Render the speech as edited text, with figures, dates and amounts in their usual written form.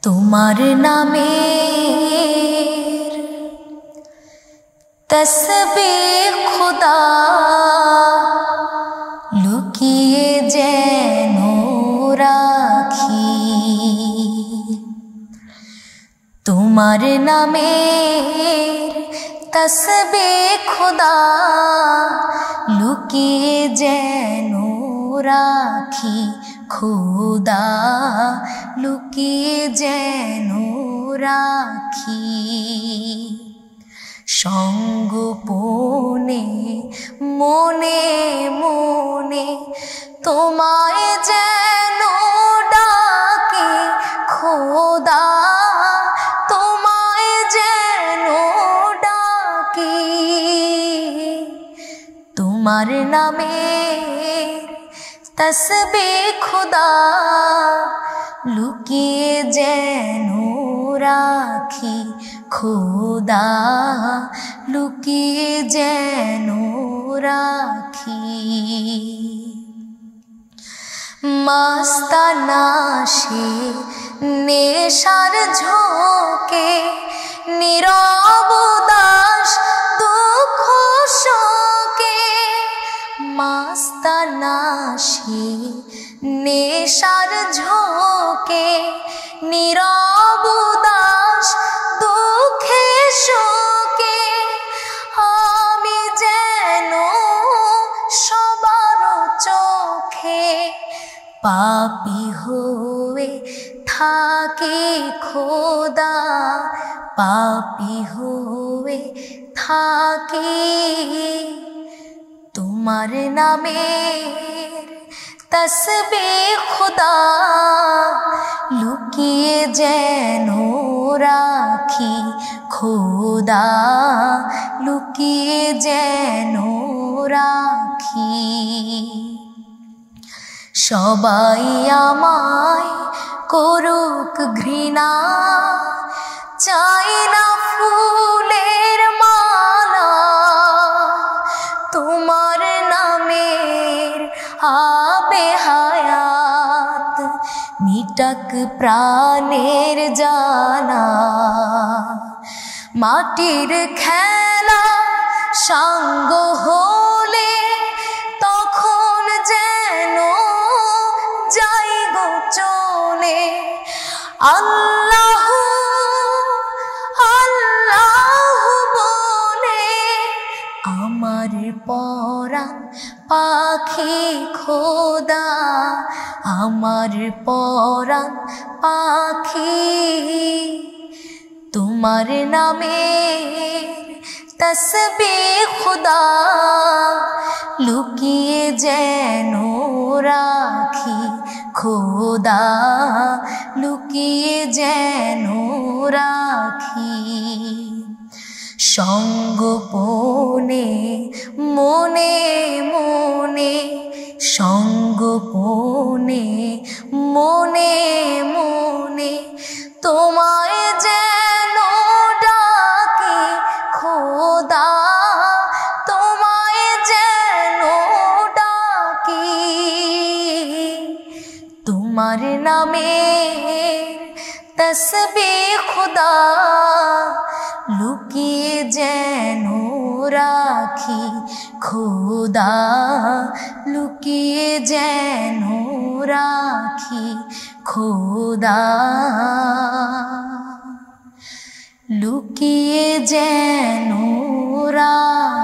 তোমার নামের তসবিহ খুদা লুকিয়ে যেন রাখি। তোমার নামের তসবিহ খুদা লুকিয়ে যেন রাখি। খুদা লুকিয়ে যেন রাখি। সঙ্গোপনে মনে মনে তোমায় যেন ডাকি। খোদা তোমায় যেন ডাকি। তোমার নামের তসবিহ খুদা লুকিয়ে যেন রাখি। খোদা লুকিয়ে যেন রাখি। মাস্তানা সে নেশার ঝোঁকে নীরব উদাস দুঃখ শোকে। মাস্তানা সে নেশার ঝোঁকে নীরব উদাস দুঃখে শোকে। আমি যেন সবার চোখে পাপী হয়ে থাকি। খোদা পাপী হয়ে থাকি। তোমার নামের তসবিহ খুদা লুকিয়ে যেন রাখি। খোদা লুকিয়ে যেন রাখি। সবাই আমায় করুক ঘৃণা, চাই না ফুলের মালা। তোমার নামের আবে হায়াত মিটাক প্রাণের জ্বালা। মাটির খেলা সাঙ্গ হলে তখন যেন যাই গো চলে। আল্লাহ আল্লাহ বলে আমার পরাণ পাখি। খোদা আমার পরাণ পাখি। তোমার নামের তসবিহ খুদা লুকিয়ে যেন রাখি। খোদা লুকিয়ে যেন রাখি। সঙ্গোপনে মনে মনে সঙ্গোপনে মনে মনে তোমায় যেন ডাকি। খোদা তোমায় যেন ডাকি। তোমার নামের তসবিহ খুদা লুকিয়ে যেন রাখি। খোদা লুকিয়ে যেন রাখি। খোদা লুকিয়ে যেন রাখি।